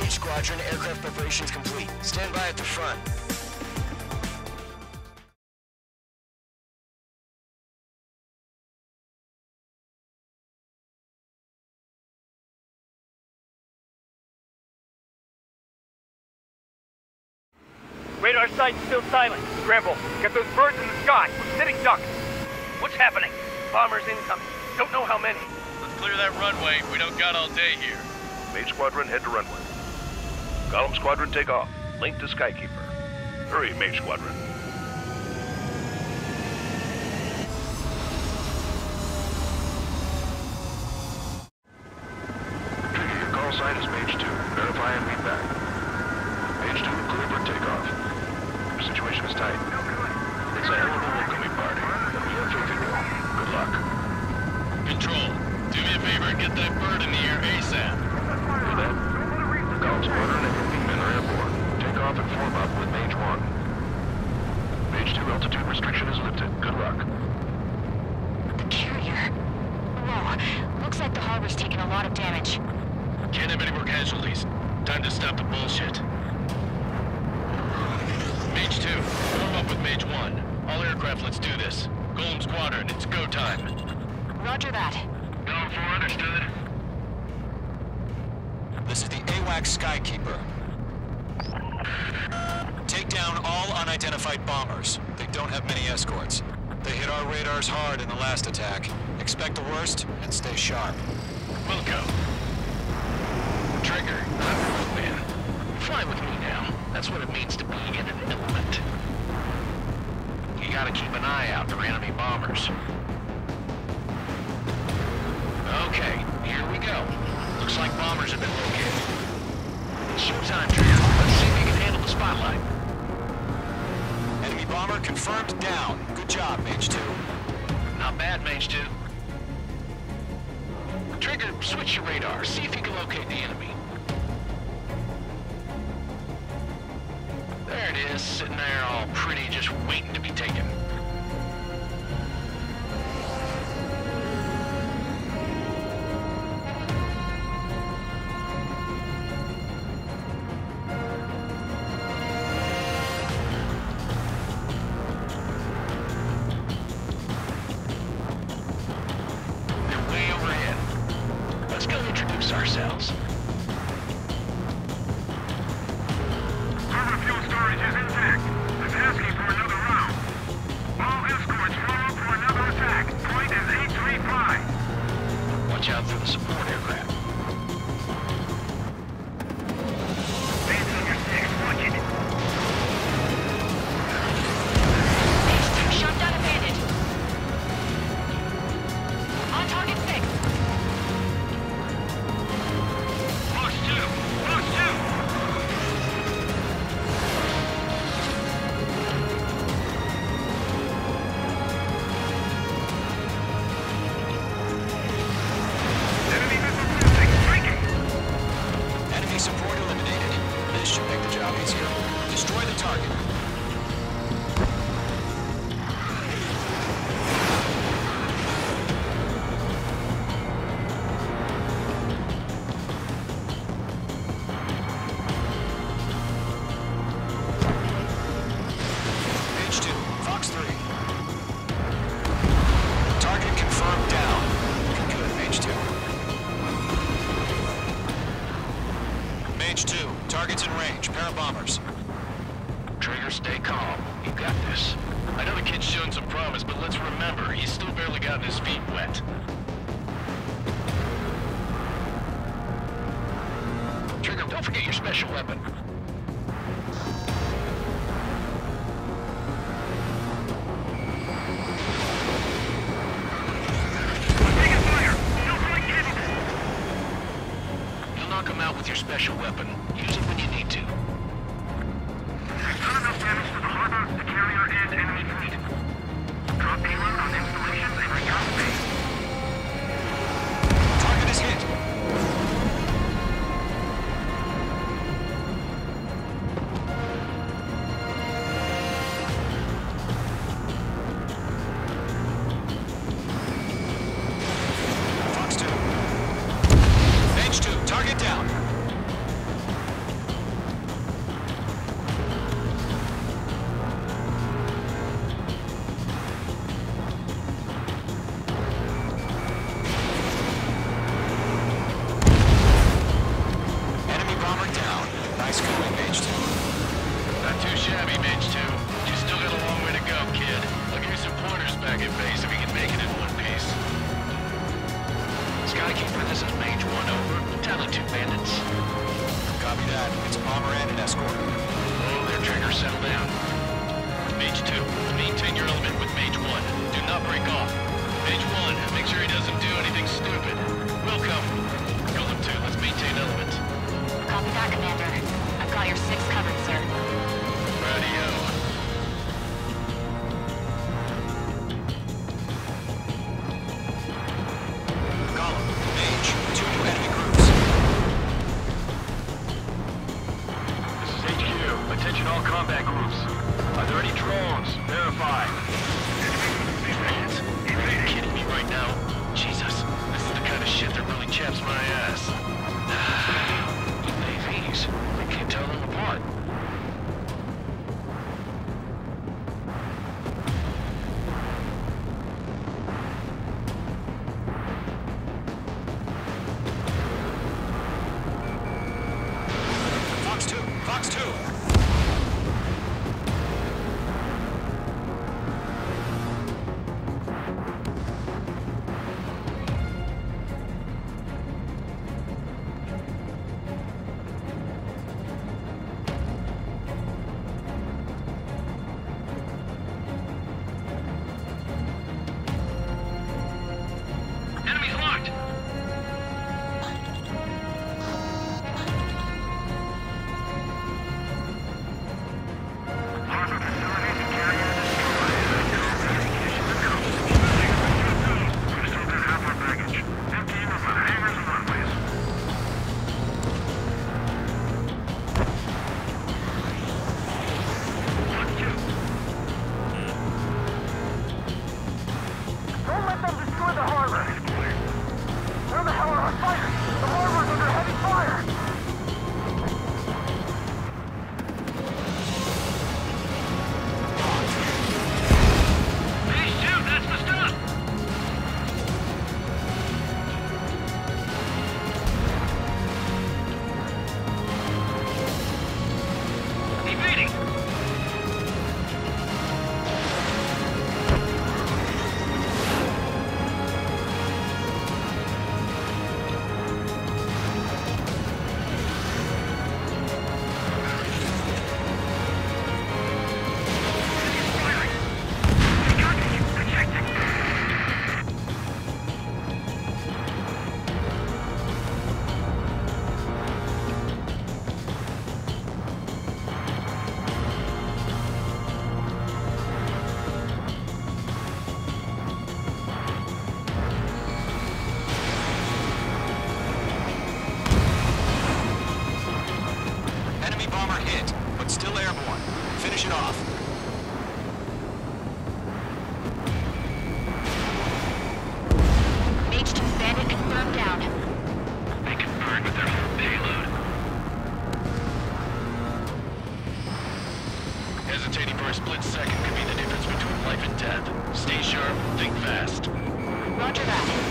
Mage Squadron, aircraft preparations complete. Stand by at the front. Radar site's still silent. Scramble. Get those birds in the sky. We're sitting ducks. What's happening? Bombers incoming. Don't know how many. Let's clear that runway. We don't got all day here. Mage Squadron, head to runway. Golem Squadron, take off. Link to Skykeeper. Hurry, Mage Squadron. Trigger, your call sign is Mage 2. Verify and read back. Mage 2, clear for takeoff. Your situation is tight. It's a hell of a welcoming party, but we have faith in you. Good luck. Control, do me a favor and get that bird in the air ASAP. Hear that? The Golem Squadron and your wingmen are airborne. Take off and form up with Mage 1. Mage 2 altitude restriction is lifted. Good luck. The carrier. Whoa, looks like the harbor's taken a lot of damage. Can't have any more casualties. Time to stop the bullshit. Mage 2, form up with Mage 1. All aircraft, let's do this. Golem Squadron, it's go time. Roger that. Going for understood. This is the AWAC Skykeeper. Take down all unidentified bombers. They don't have many escorts. They hit our radars hard in the last attack. Expect the worst and stay sharp. We'll go. Trigger, I'm your old man. Fly with me now. That's what it means to be in an element. You gotta keep an eye out for enemy bombers. Okay, here we go. Looks like bombers have been located. It's showtime, Trigger. Let's see if you can handle the spotlight. Enemy bomber confirmed down. Good job, Mage 2. Not bad, Mage 2. Trigger, switch your radar. See if you can locate the enemy. There it is, sitting there all pretty, just waiting to be taken. They're way overhead. Let's go introduce ourselves. Harbor fuel storage is intact. It's asking for another round. All escorts follow for another attack. Point is 835. Watch out for the support aircraft. Base on your 6, watch it. Shot down a bandit. On target 6. Fox 2, Fox 2. Enemy missile cruising, striking. Enemy support eliminated. This should make the job easier. Destroy the target. Mage 2, Fox 3. Target confirmed down. Good, Mage 2. Mage 2, target's in range. Pair of bombers. Trigger, stay calm. You got this. I know the kid's shown some promise, but let's remember, he's still barely gotten his feet wet. Trigger, don't forget your special weapon. Taking fire. Still quite capable. You'll knock him out with your special weapon. Use it when you need to. There's not enough damage to the harbor, the carrier, and enemy fleet. Drop payload on installations and recon base. Target is hit. Fox 2. Mage 2, target down. is Mage 1, over. Tally 2 bandits. Copy that. It's a bomber and an escort. Oh, their trigger, settle down. Mage 2, maintain your element with Mage 1. Do not break off. Mage 1, make sure he doesn't do anything stupid. Welcome. Golem 2, let's maintain element. Copy that, Commander. I've got your 6 covered, sir. Radio. Golem, Mage, 2 new enemy groups. This is HQ. Attention all combat groups. Are there any drones? Verify. Are you kidding me right now? Jesus, this is the kind of shit that really chaps my ass. AVs, I can't tell them apart. Fox 2, Fox 2. Enemy's locked! Harbor facilities and carrier destroyed. We still got half our baggage. Empty even from hangars and runways. Don't let them destroy the harbor! Where the hell are our fighters? The harbor's under heavy fire! Phase 2, that's the stuff! Evading! Enemy bomber hit, but still airborne. Finish it off. Mage 2 bandit confirmed down. They can burn with their full payload. Hesitating for a split second could be the difference between life and death. Stay sharp, think fast. Roger that.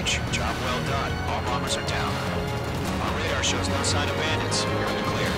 Bridge. Job well done. All bombers are down. Our radar shows no sign of bandits. You're in the clear.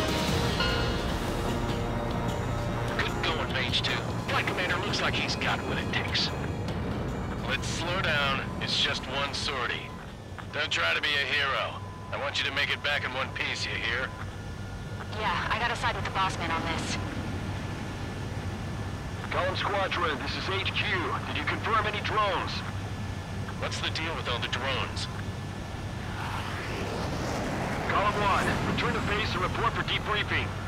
Good going, Mage 2. Flight Commander looks like he's got what it takes. Let's slow down. It's just one sortie. Don't try to be a hero. I want you to make it back in one piece, you hear? Yeah, I gotta side with the boss man on this. Column Squadron, this is HQ. Did you confirm any drones? What's the deal with all the drones? Column 1, return to base and report for debriefing.